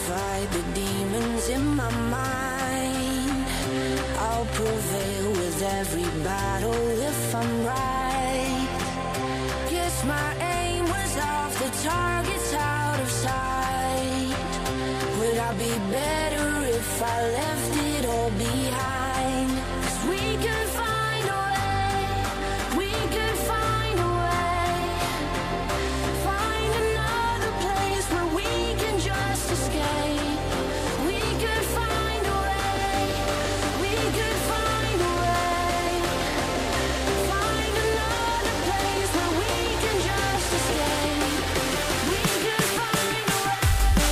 fight the demons in my mind. I'll prevail with every battle if I'm right. Guess my aim was off, the target's out of sight. Would I be better if I left it all behind? 'Cause we could find a way, we could find a way. Find another place where we can just escape. We could find a way, we could find a way. Find another place where we can just escape. We could find a way.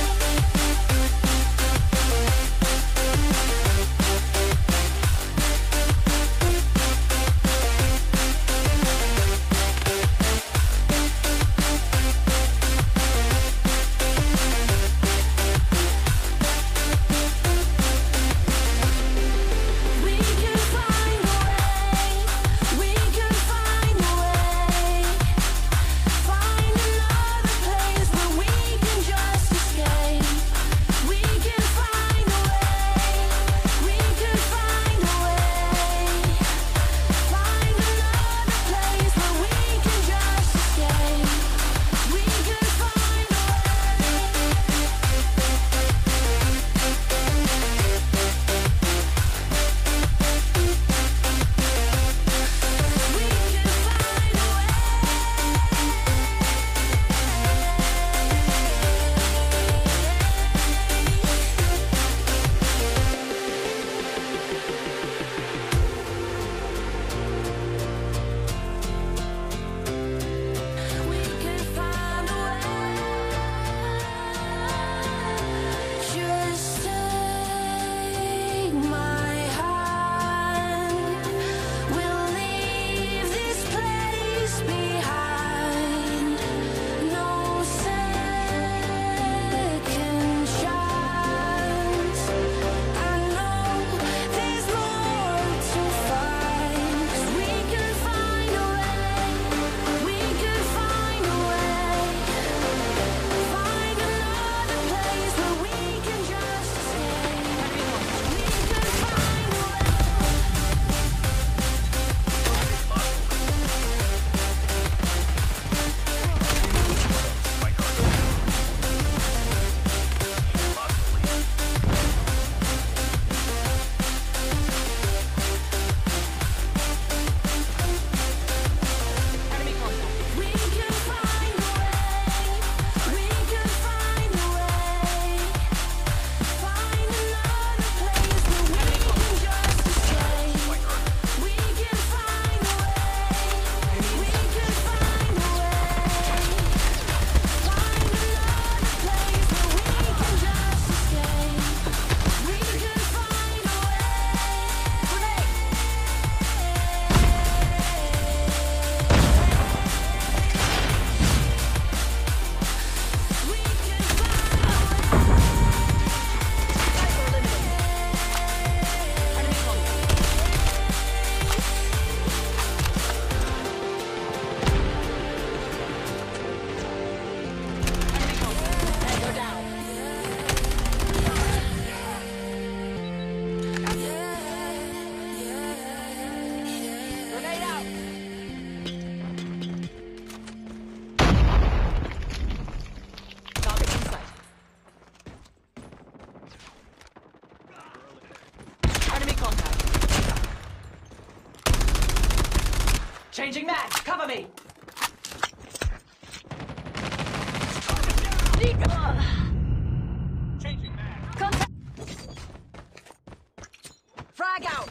We could find a way, we could find a way. Find another place where we can just escape. We could find a way, we could find a way. Find another place where we can just escape. We could find a We could find a way. Just take my hand. We'll leave this place behind. No second chance. I know there's more to find. 'Cause we could find a way, we could find a way. Find another place where we can just escape. We could find a way. We could find a way, we could find a way. Find another place where we can just escape. We could find a way, we could find a way. Find another place where we can just escape. We could find a way. We could Changing mag, cover me! Changing mag. Contact. Frag out!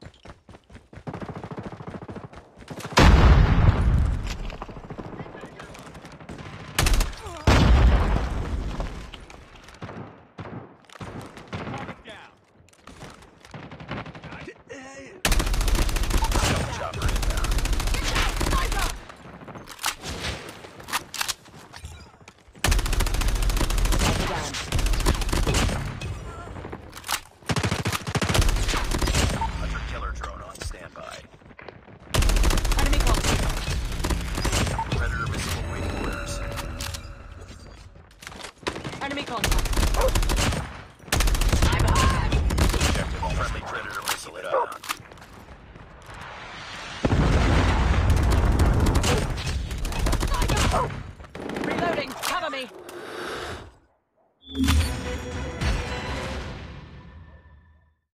Chopper inbound. Enemy contact. Friendly Predator missile inbound.